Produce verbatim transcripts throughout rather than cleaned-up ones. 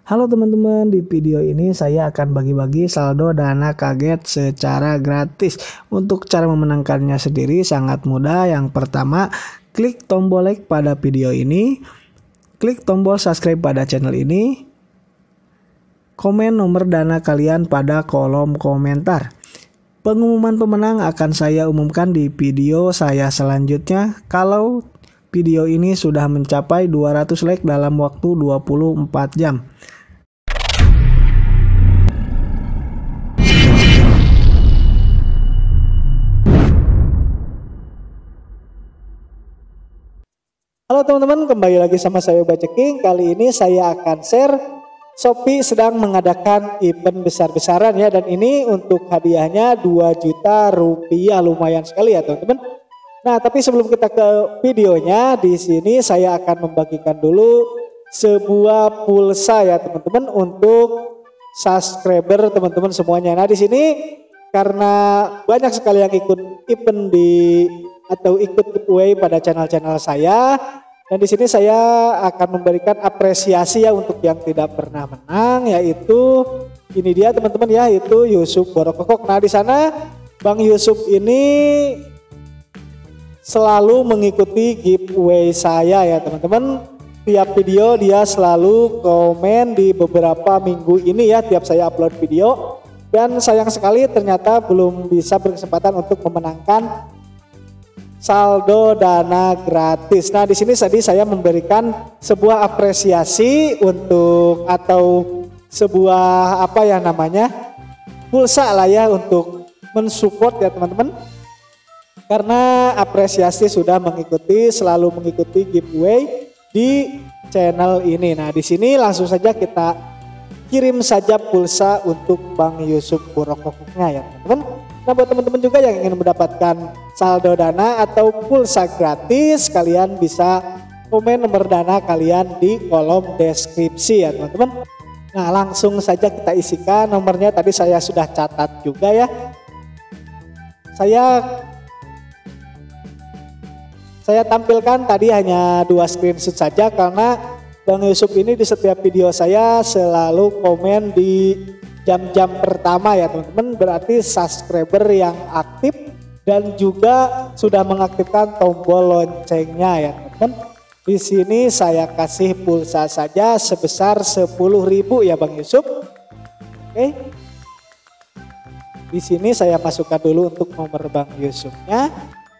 Halo teman-teman, di video ini saya akan bagi-bagi saldo dana kaget secara gratis. Untuk cara memenangkannya sendiri sangat mudah. Yang pertama, klik tombol like pada video ini, klik tombol subscribe pada channel ini, komen nomor dana kalian pada kolom komentar. Pengumuman pemenang akan saya umumkan di video saya selanjutnya kalau video ini sudah mencapai dua ratus like dalam waktu dua puluh empat jam. Halo teman-teman, kembali lagi sama saya Baca King. Kali ini saya akan share Shopee sedang mengadakan event besar-besaran ya, dan ini untuk hadiahnya dua juta rupiah, lumayan sekali ya teman-teman. Nah, tapi sebelum kita ke videonya, di sini saya akan membagikan dulu sebuah pulsa ya teman-teman untuk subscriber teman-teman semuanya. Nah, di sini karena banyak sekali yang ikut event di atau ikut giveaway pada channel-channel saya, dan di sini saya akan memberikan apresiasi ya untuk yang tidak pernah menang, yaitu ini dia teman-teman ya, itu Yusuf Borokokok. Nah, di sana Bang Yusuf ini selalu mengikuti giveaway saya ya teman-teman. Tiap video dia selalu komen di beberapa minggu ini ya, tiap saya upload video. Dan sayang sekali ternyata belum bisa berkesempatan untuk memenangkan saldo dana gratis. Nah, di sini tadi saya memberikan sebuah apresiasi untuk atau sebuah apa ya namanya pulsa lah ya untuk mensupport ya teman-teman. Karena apresiasi sudah mengikuti selalu mengikuti giveaway di channel ini. Nah, di sini langsung saja kita kirim saja pulsa untuk Bang Yusuf Borokokoknya ya teman-teman. Nah, buat teman-teman juga yang ingin mendapatkan saldo dana atau pulsa gratis, kalian bisa komen nomor dana kalian di kolom deskripsi ya teman-teman. Nah, langsung saja kita isikan nomornya, tadi saya sudah catat juga ya. Saya saya tampilkan tadi hanya dua screenshot saja karena Bang Yusuf ini di setiap video saya selalu komen di jam-jam pertama ya teman-teman, berarti subscriber yang aktif dan juga sudah mengaktifkan tombol loncengnya ya teman-teman. Di sini saya kasih pulsa saja sebesar sepuluh ribu ya Bang Yusuf. Oke. Di sini saya masukkan dulu untuk nomor Bang Yusufnya.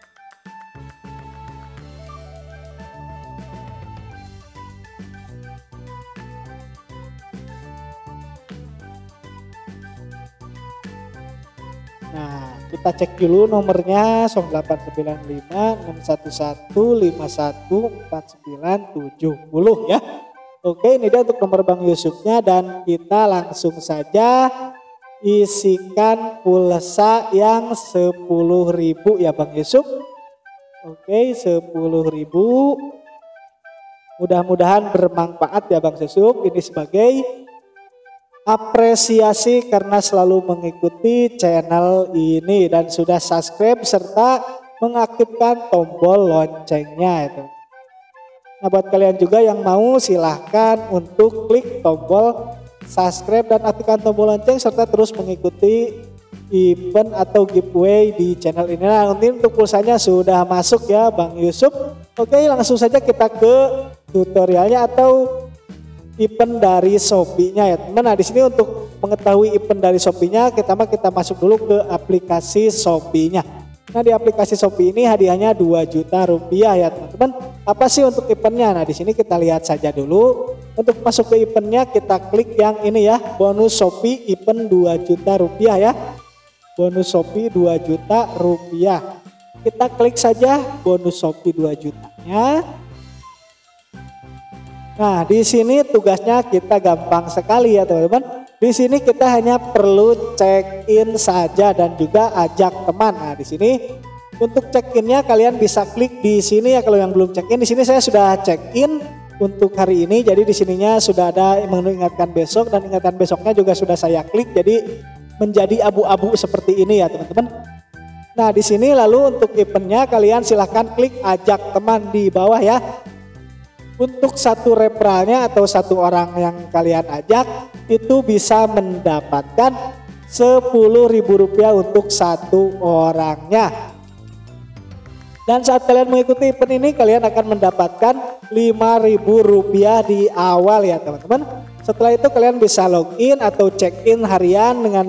Nah, kita cek dulu nomornya nol delapan sembilan lima enam satu satu lima satu empat sembilan tujuh nol ya. Oke, ini dia untuk nomor Bang Yusufnya, dan kita langsung saja isikan pulsa yang sepuluh ribu ya Bang Yusuf. Oke, sepuluh ribu. Mudah-mudahan bermanfaat ya Bang Yusuf. Ini sebagai apresiasi karena selalu mengikuti channel ini dan sudah subscribe serta mengaktifkan tombol loncengnya itu. Nah, buat kalian juga yang mau silahkan untuk klik tombol subscribe dan aktifkan tombol lonceng serta terus mengikuti event atau giveaway di channel ini. Nah, nanti untuk pulsanya sudah masuk ya Bang Yusuf. Oke, langsung saja kita ke tutorialnya atau event dari Shopee-nya ya teman. Nah, di sini untuk mengetahui event dari Shopee-nya, pertama kita masuk dulu ke aplikasi Shopee-nya. Nah, di aplikasi Shopee ini hadiahnya dua juta rupiah ya teman-teman. Apa sih untuk eventnya? Nah, di sini kita lihat saja dulu. Untuk masuk ke eventnya kita klik yang ini ya, bonus Shopee event dua juta rupiah ya. Bonus Shopee dua juta rupiah. Kita klik saja bonus Shopee dua jutanya. Nah, di sini tugasnya kita gampang sekali ya teman-teman. Di sini kita hanya perlu check in saja dan juga ajak teman. Nah, di sini untuk check innya kalian bisa klik di sini ya kalau yang belum check in. Di sini saya sudah check in untuk hari ini. Jadi di sininya sudah ada menu ingatkan besok, dan ingatan besoknya juga sudah saya klik. Jadi menjadi abu-abu seperti ini ya teman-teman. Nah, di sini lalu untuk eventnya kalian silahkan klik ajak teman di bawah ya. Untuk satu referralnya atau satu orang yang kalian ajak itu bisa mendapatkan sepuluh ribu rupiah untuk satu orangnya. Dan saat kalian mengikuti event ini kalian akan mendapatkan lima ribu rupiah di awal ya teman-teman. Setelah itu kalian bisa login atau check in harian dengan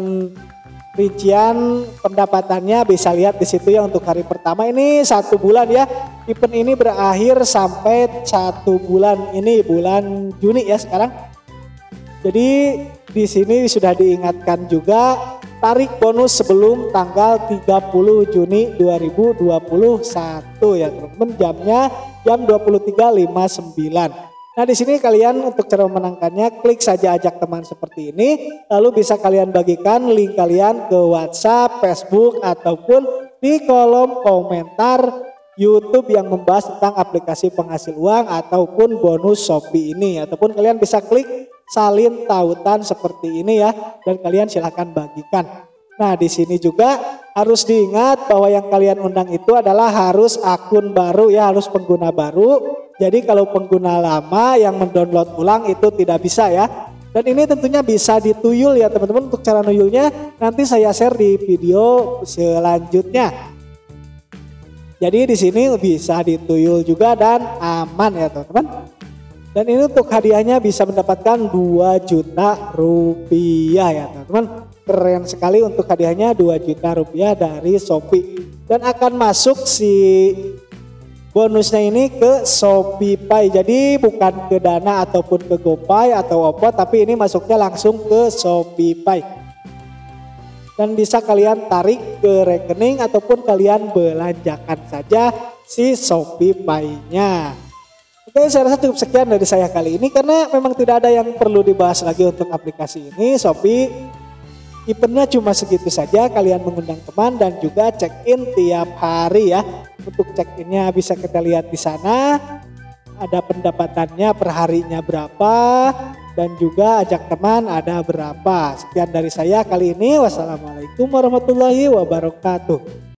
rincian pendapatannya, bisa lihat di situ ya. Untuk hari pertama ini satu bulan ya. Event ini berakhir sampai satu bulan ini, bulan Juni ya sekarang. Jadi di sini sudah diingatkan juga tarik bonus sebelum tanggal tiga puluh Juni dua ribu dua puluh satu ya teman-teman, jamnya jam dua puluh tiga lima puluh sembilan. Nah di sini kalian untuk cara memenangkannya klik saja ajak teman seperti ini, lalu bisa kalian bagikan link kalian ke WhatsApp, Facebook ataupun di kolom komentar YouTube yang membahas tentang aplikasi penghasil uang ataupun bonus Shopee ini, ataupun kalian bisa klik salin tautan seperti ini ya, dan kalian silahkan bagikan. Nah di sini juga harus diingat bahwa yang kalian undang itu adalah harus akun baru ya, harus pengguna baru. Jadi kalau pengguna lama yang mendownload ulang itu tidak bisa ya. Dan ini tentunya bisa dituyul ya teman-teman. Untuk cara nuyulnya nanti saya share di video selanjutnya. Jadi di sini bisa dituyul juga dan aman ya teman-teman. Dan ini untuk hadiahnya bisa mendapatkan dua juta rupiah ya teman-teman. Keren sekali untuk hadiahnya dua juta rupiah dari Shopee. Dan akan masuk si bonusnya ini ke ShopeePay. Jadi bukan ke Dana ataupun ke GoPay atau Oppo, tapi ini masuknya langsung ke ShopeePay. Dan bisa kalian tarik ke rekening ataupun kalian belanjakan saja si ShopeePay-nya. Oke, saya rasa cukup sekian dari saya kali ini karena memang tidak ada yang perlu dibahas lagi untuk aplikasi ini. Shopee eventnya cuma segitu saja, kalian mengundang teman dan juga check in tiap hari ya. Untuk check innya bisa kita lihat di sana, ada pendapatannya per harinya berapa dan juga ajak teman ada berapa. Sekian dari saya kali ini, wassalamualaikum warahmatullahi wabarakatuh.